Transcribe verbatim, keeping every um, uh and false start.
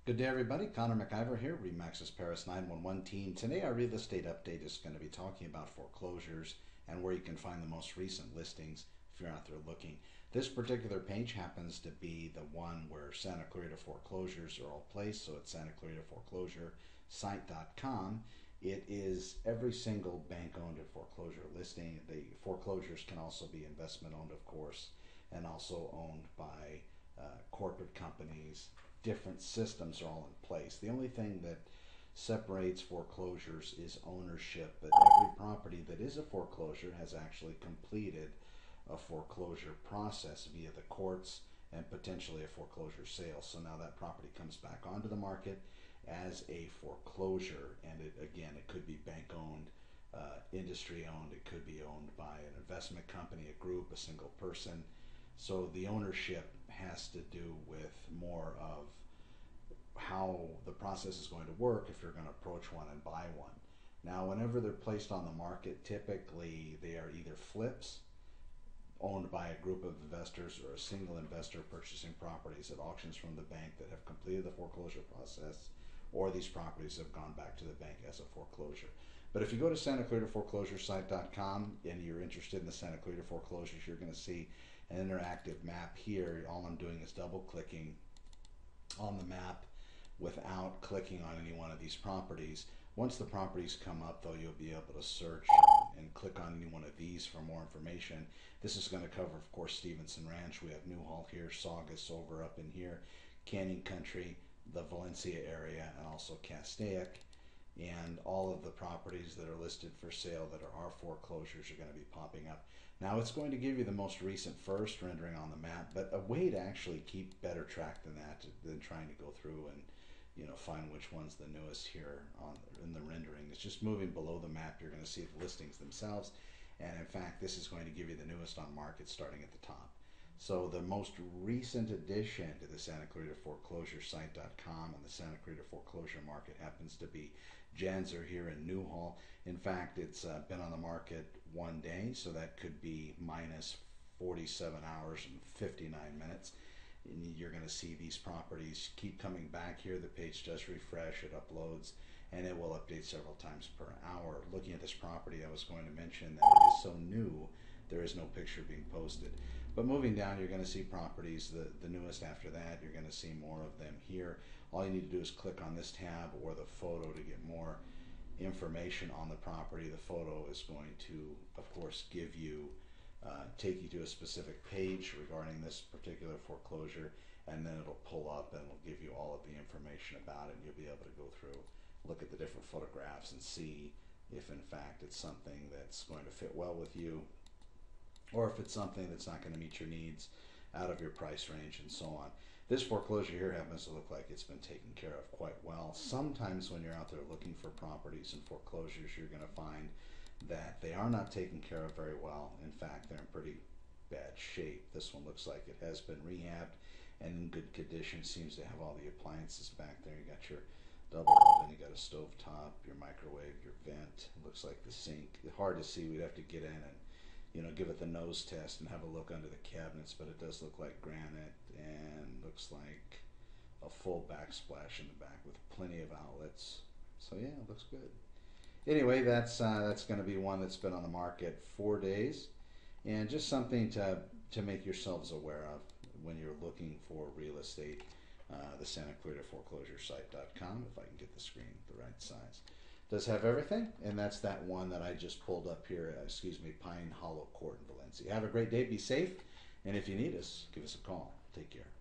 Good day, everybody. Connor McIver here, Remax's Paris nine one one team. Today, our real estate update is going to be talking about foreclosures and where you can find the most recent listings if you're out there looking. This particular page happens to be the one where Santa Clarita Foreclosures are all placed, so it's Santa Clarita Foreclosure site dot com. It is every single bank-owned foreclosure listing. The foreclosures can also be investment-owned, of course, and also owned by uh, corporate companies. Different systems are all in place. The only thing that separates foreclosures is ownership, but every property that is a foreclosure has actually completed a foreclosure process via the courts and potentially a foreclosure sale. So now that property comes back onto the market as a foreclosure, and it again it could be bank owned, uh, industry owned, it could be owned by an investment company, a group, a single person. So the ownership has to do with more of how the process is going to work if you're going to approach one and buy one. Now, whenever they're placed on the market, typically they are either flips owned by a group of investors or a single investor purchasing properties at auctions from the bank that have completed the foreclosure process, or these properties have gone back to the bank as a foreclosure. But if you go to Santa Clarita Foreclosure site dot com and you're interested in the Santa Clarita foreclosures, you're going to see an interactive map here. All I'm doing is double clicking on the map without clicking on any one of these properties. Once the properties come up, though, you'll be able to search and click on any one of these for more information. This is going to cover, of course, Stevenson Ranch. We have Newhall here, Saugus over up in here, Canyon Country, the Valencia area, and also Castaic. And all of the properties that are listed for sale that are our foreclosures are going to be popping up. Now, it's going to give you the most recent first rendering on the map, but a way to actually keep better track than that, than trying to go through and you know find which one's the newest here on in the rendering, is just moving below the map. You're going to see the listings themselves, and in fact, this is going to give you the newest on market starting at the top. So the most recent addition to the Santa Clarita Foreclosure site dot com and the Santa Clarita Foreclosure market happens to be Janzer here in Newhall. In fact, it's uh, been on the market one day, so that could be minus forty-seven hours and fifty-nine minutes. And you're going to see these properties keep coming back here. The page does refresh, it uploads, and it will update several times per hour. Looking at this property, I was going to mention that it is so new, there is no picture being posted. But moving down, you're going to see properties, the, the newest after that, you're going to see more of them here. All you need to do is click on this tab or the photo to get more information on the property. The photo is going to, of course, give you, uh, take you to a specific page regarding this particular foreclosure, and then it'll pull up and it'll give you all of the information about it, and you'll be able to go through, look at the different photographs and see if in fact it's something that's going to fit well with you, or if it's something that's not going to meet your needs, out of your price range, and so on. This foreclosure here happens to look like it's been taken care of quite well. Sometimes when you're out there looking for properties and foreclosures, you're going to find that they are not taken care of very well. In fact, they're in pretty bad shape. This one looks like it has been rehabbed and in good condition. Seems to have all the appliances back there. You got your double oven, you got a stove top, your microwave, your vent. It looks like the sink. Hard to see. We'd have to get in and you know, give it the nose test and have a look under the cabinets, but it does look like granite and looks like a full backsplash in the back with plenty of outlets. So yeah, it looks good. Anyway, that's uh, that's going to be one that's been on the market four days, and just something to to make yourselves aware of when you're looking for real estate. Uh, the Santa Clarita Foreclosure site dot com, if I can get the screen the right size. Does have everything, and that's that one that I just pulled up here, uh, excuse me, Pine Hollow Court in Valencia. Have a great day, be safe, and if you need us, give us a call. Take care.